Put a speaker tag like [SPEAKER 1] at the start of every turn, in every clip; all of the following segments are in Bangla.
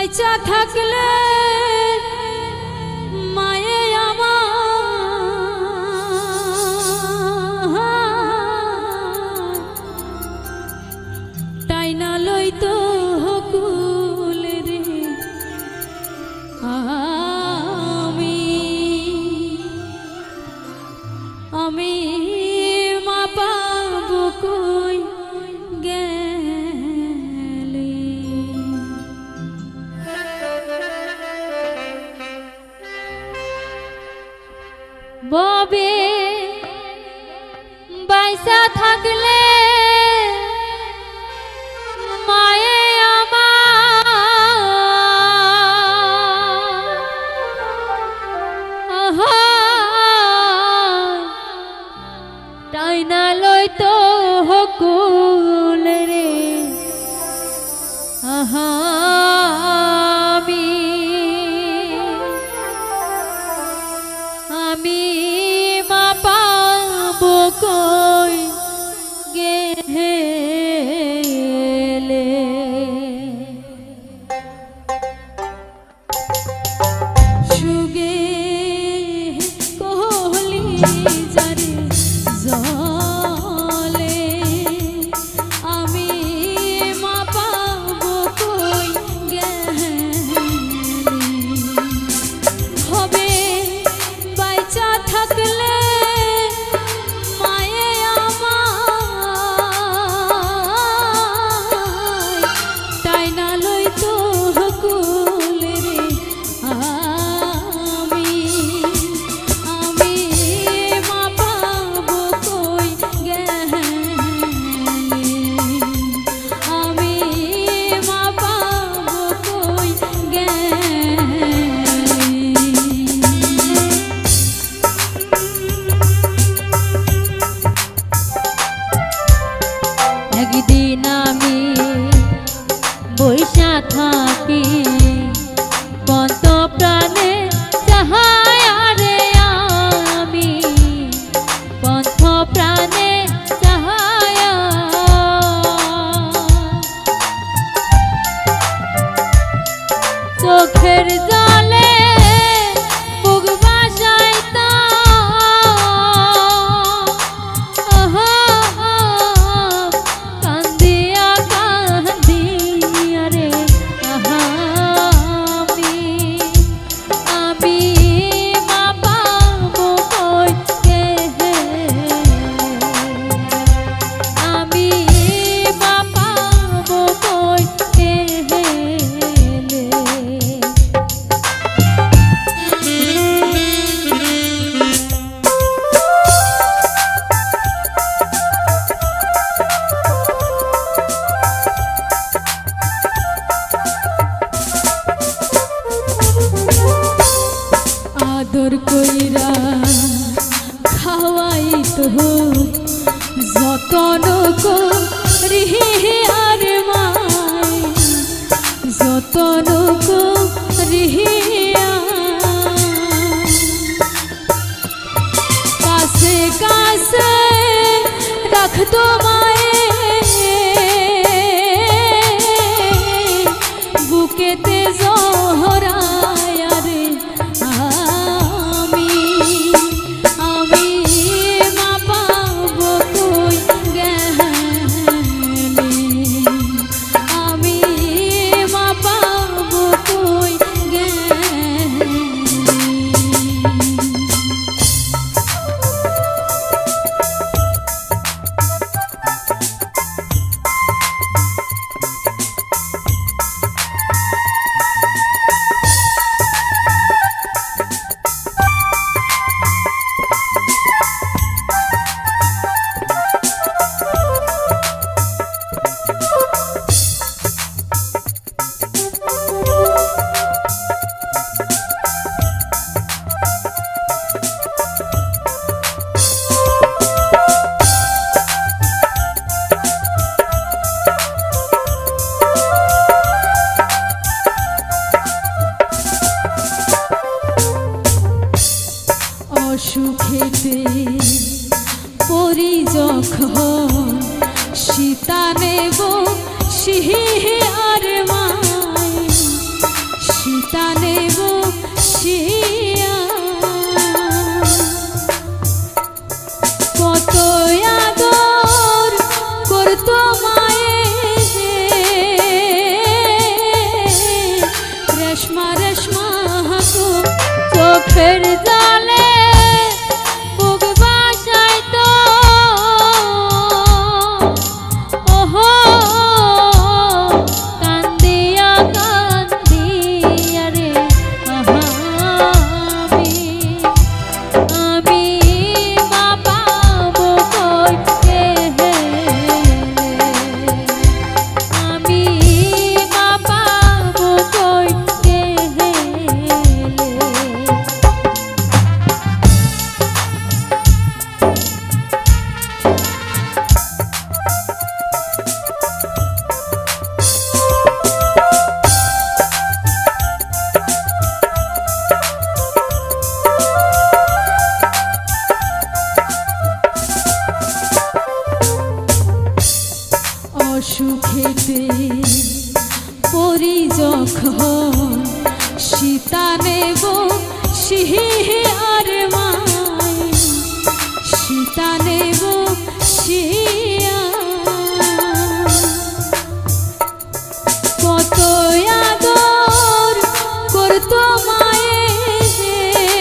[SPEAKER 1] বাইচা থাকলে মায়ে আমার টাইনা লইতো হকুল রে আমি মা পাবো কই গেলে ববে বাইসা থাকলে মায়ে আমার টাইনা লইতো হকুল রে আমি মা পাবো কই গেলে সুগে কোহলি যারে জলে আমি মা পাবো কই গেলে হবে বাইচা থাকলে মায়ে আমার টাইনা লইতো হকুল রে আমি মা পাবো কই গেলে আমি মা পাবো কই গেলে একদিন আমি বৈশা থাকি কত প্রাণে চাহাই রে আমি কত প্রাণে চাহাই চোখের জলে বুক বাসাইতা আদর কইরা খাওয়াই তো যতন করি আর মাই যতন করি কাছে কাছে রাখতো মায়ে বুকেতে জহরায় রে আমি মা পাবো কই গেলে আমি মা পাবো কই গেলে অসুখেতে পরি যখন সীতা নেব শিহিয়ার মাই সীতা নেব শিয়া কত আদর করতো মায়ে যে রেশমা রেশমা হাকো চোখের জালে বুক বাসাইতো ওহো কান্দিয়া কান্দিয়া রে আহা আমি মা পাবো কই গেলে আমি মা পাবো কই গেলে অসুখেতে পরি যখন সীতা নেব শিয়ার মাই সীতা নেব শিয়া কত আদর করতো মায়ে যে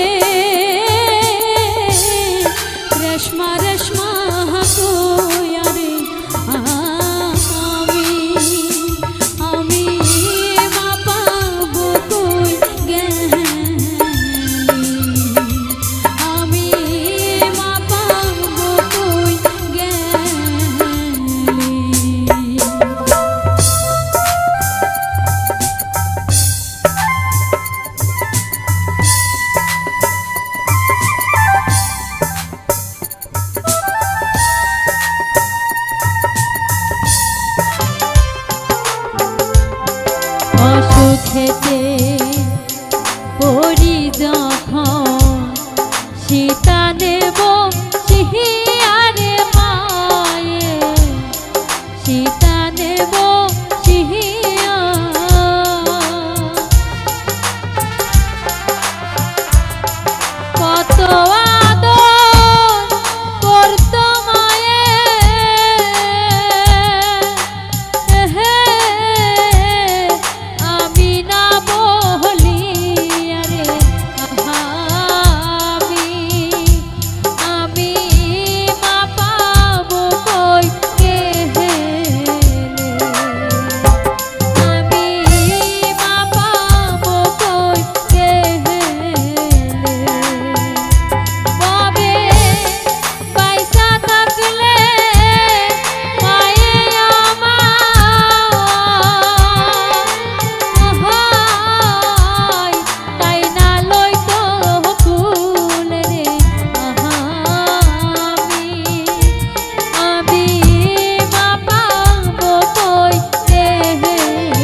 [SPEAKER 1] রেশমা রেশমা হাকোয়া রে আমি মা পাবো কই গেলে আমি মা পাবো কই গেলে অসুখেতে পরি যখন সীতা নেব শিয়ারে মায়ে সীতা নেব শিয়া কত আদর করতো মায়ে আমি না বলিয়া রে আমি মা পাবো কই গেলে আমি মা পাবো কই গেলে ববে পয়সা থাকলে মায়ে আমার তাই না লইতো ফুল রে আমি মা পাবো কই গেলে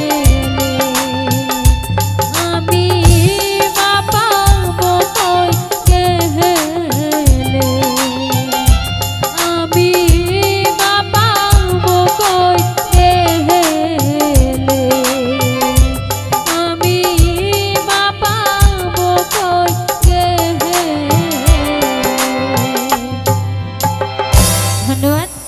[SPEAKER 1] আমি মা পাবো কই গেলে আমি মা পাবো কই গেলে আমি মা পাবো কই গেলে ধন্যবাদ।